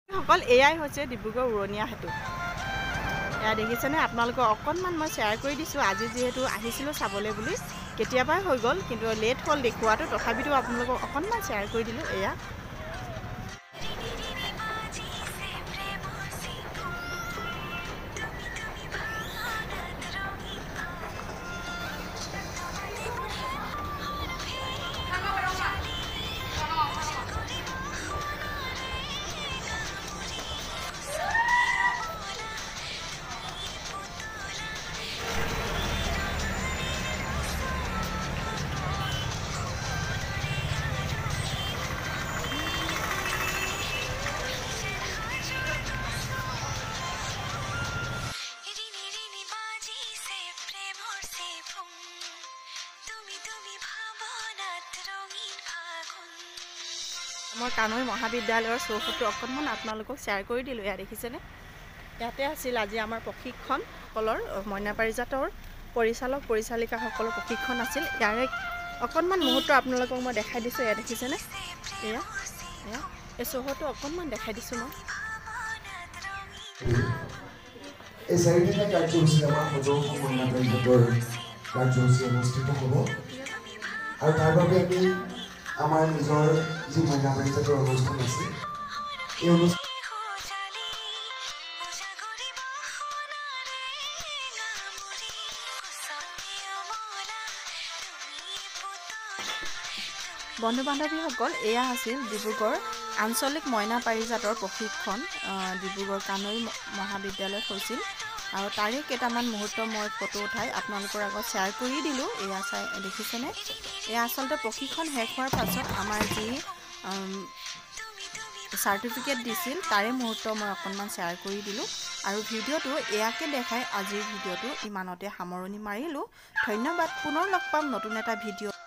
সকল এয়াই হৈছে ডিব্ৰুগড় উৰণীয়া সেতু। এয়া দেখিছেনে আপোনালোকক অকণমান মই শ্বেয়াৰ কৰি দিছোঁ। আজি যিহেতু আহিছিলোঁ চাবলৈ বুলি, কেতিয়াবাই হৈ গ'ল, কিন্তু লেট হ'ল দেখুৱাটো, তথাপিতো আপোনালোকক অকণমান শ্বেয়াৰ কৰি দিলোঁ। এয়া মই কানৈ মহাবিদ্যালয়ৰ চৌহদটো অকণমান আপোনালোকক শ্বেয়াৰ কৰি দিলোঁ। এয়া দেখিছেনে, ইয়াতে আছিল আজি আমাৰ প্ৰশিক্ষণসকলৰ মইনা পাৰিজাতৰ পৰিচালক পৰিচালিকাসকলৰ প্ৰশিক্ষণ আছিল। ইয়াৰে অকণমান মুহূৰ্ত আপোনালোকক মই দেখাই দিছোঁ। এয়া দেখিছেনে, এয়া এয়া এই চৌহদটো অকণমান দেখাই দিছোঁ মই। এই চাৰিদিনীয়া কাৰ্যসূচী আমাৰ সদৌ মইনা পাৰিজাতৰ কাৰ্যসূচী অনুষ্ঠিত হ'ব, আৰু তাৰ বাবে আমি আমাৰ নিজৰ যি মইনা পাৰিজাতৰ অনুষ্ঠান আছে, এই অনুষ্ঠান বন্ধু বান্ধৱীসকল, এয়া আছিল ডিব্ৰুগড় আঞ্চলিক মইনা পাৰিজাতৰ প্ৰশিক্ষণ ডিব্ৰুগড় কানৈ মহাবিদ্যালয়ত হৈছিল, আৰু তাৰে কেইটামান মুহূৰ্ত মই ফটো উঠাই আপোনালোকৰ আগত শ্বেয়াৰ কৰি দিলোঁ। এয়া চাই দেখিছেনে, এয়া আচলতে প্ৰশিক্ষণ শেষ হোৱাৰ পাছত আমাৰ যি চাৰ্টিফিকেট দিছিল তাৰে মুহূৰ্ত মই অকণমান শ্বেয়াৰ কৰি দিলোঁ। আৰু ভিডিঅ'টো এয়াকে দেখাই আজিৰ ভিডিঅ'টো ইমানতে সামৰণি মাৰিলোঁ। ধন্যবাদ। পুনৰ লগ পাম নতুন এটা ভিডিঅ'।